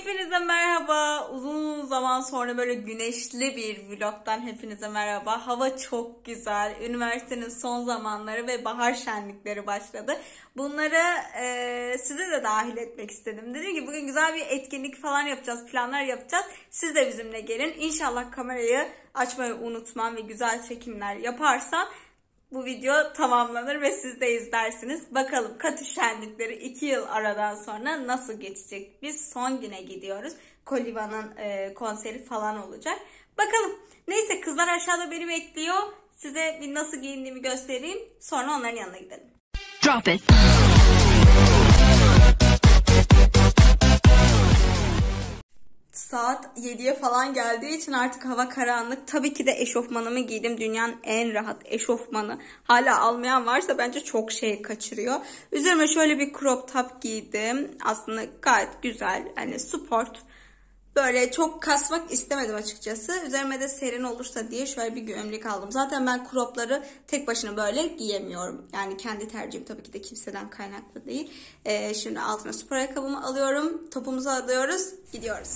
Hepinize merhaba. Uzun zaman sonra böyle güneşli bir vlogdan hepinize merhaba. Hava çok güzel. Üniversitenin son zamanları ve bahar şenlikleri başladı. Bunları size de dahil etmek istedim. Dedim ki bugün güzel bir etkinlik falan yapacağız, planlar yapacağız. Siz de bizimle gelin. İnşallah kamerayı açmayı unutmam ve güzel çekimler yaparsam bu video tamamlanır ve siz de izlersiniz. Bakalım Katü şenlikleri 2 yıl aradan sonra nasıl geçecek? Biz son güne gidiyoruz. Koliva'nın konseri falan olacak. Bakalım. Neyse kızlar aşağıda beni bekliyor. Size bir nasıl giyindiğimi göstereyim. Sonra onların yanına gidelim. Drop it. Saat 7'ye falan geldiği için artık hava karanlık. Tabii ki de eşofmanımı giydim. Dünyanın en rahat eşofmanı. Hala almayan varsa bence çok şey kaçırıyor. Üzerime şöyle bir crop top giydim. Aslında gayet güzel. Hani sport. Böyle çok kasmak istemedim açıkçası. Üzerime de serin olursa diye şöyle bir gömlek aldım. Zaten ben cropları tek başına böyle giyemiyorum. Yani kendi tercihim, tabii ki de kimseden kaynaklı değil. Şimdi altına spor ayakkabımı alıyorum. Topumuzu alıyoruz. Gidiyoruz.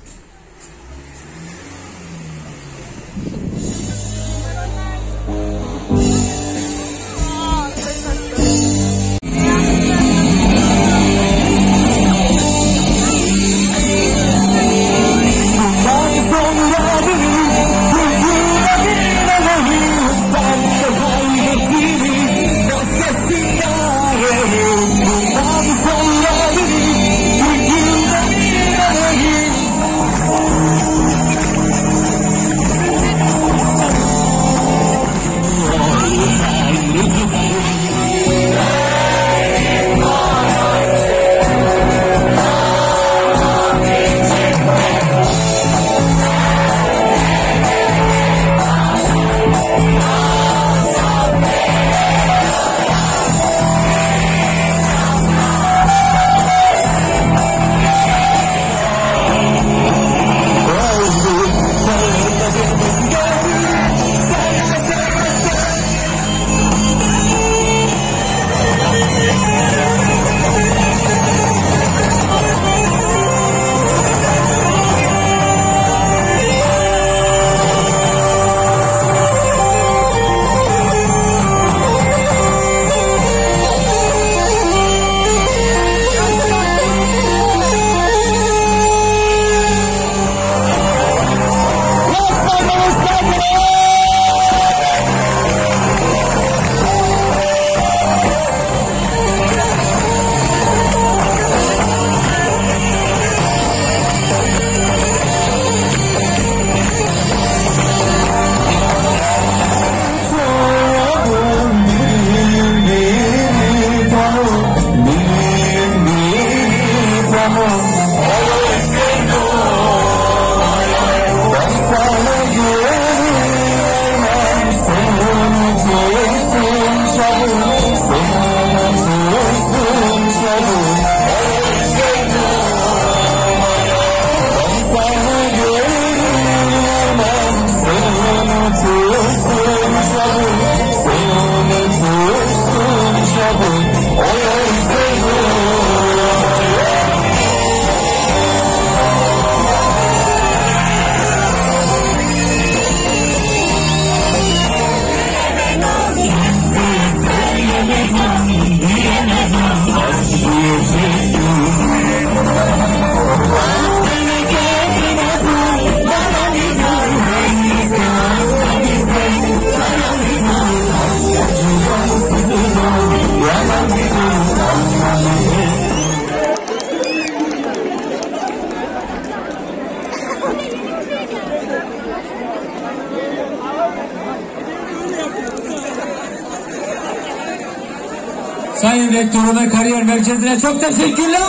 Sayın Rektörü ve Kariyer Merkezi'ne çok teşekkürler.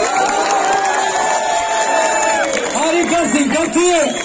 Harikasın Katü.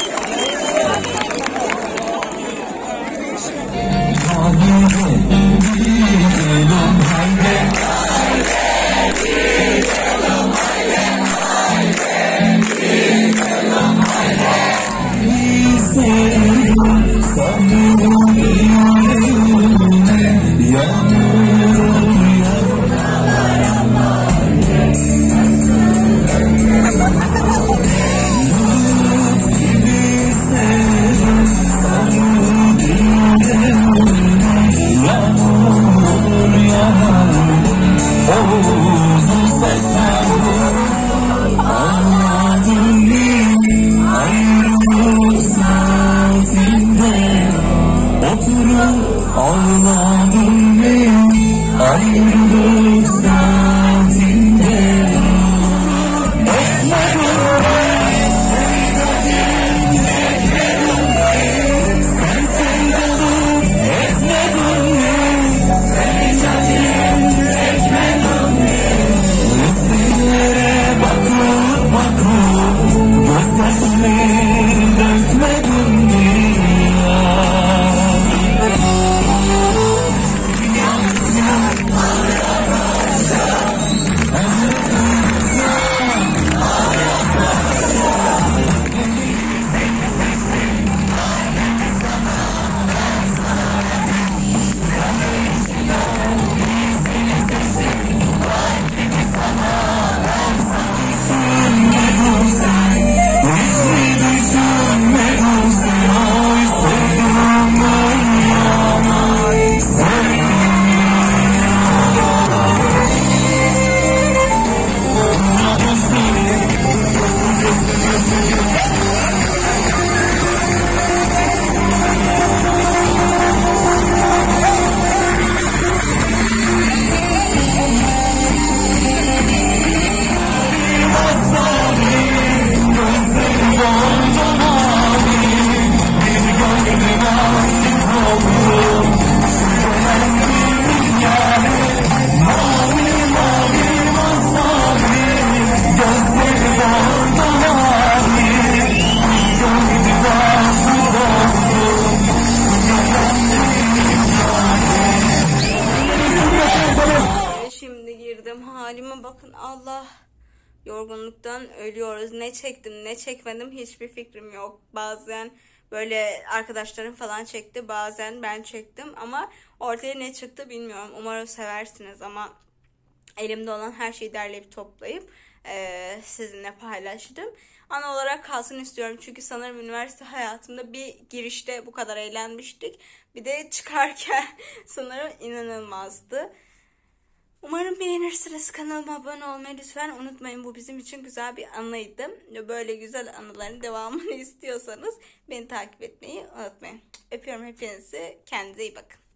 yorgunluktan ölüyoruz. Ne çektim ne çekmedim hiçbir fikrim yok. Bazen böyle arkadaşlarım falan çekti, bazen ben çektim ama ortaya ne çıktı bilmiyorum. Umarım seversiniz ama elimde olan her şeyi derleyip toplayıp sizinle paylaştım. Ana olarak kalsın istiyorum çünkü sanırım üniversite hayatımda bir girişte bu kadar eğlenmiştik. Bir de çıkarken sanırım inanılmazdı. Umarım beğenirsiniz. Kanalıma abone olmayı lütfen unutmayın. Bu bizim için güzel bir anıydı. Böyle güzel anıların devamını istiyorsanız beni takip etmeyi unutmayın. Öpüyorum hepinizi. Kendinize iyi bakın.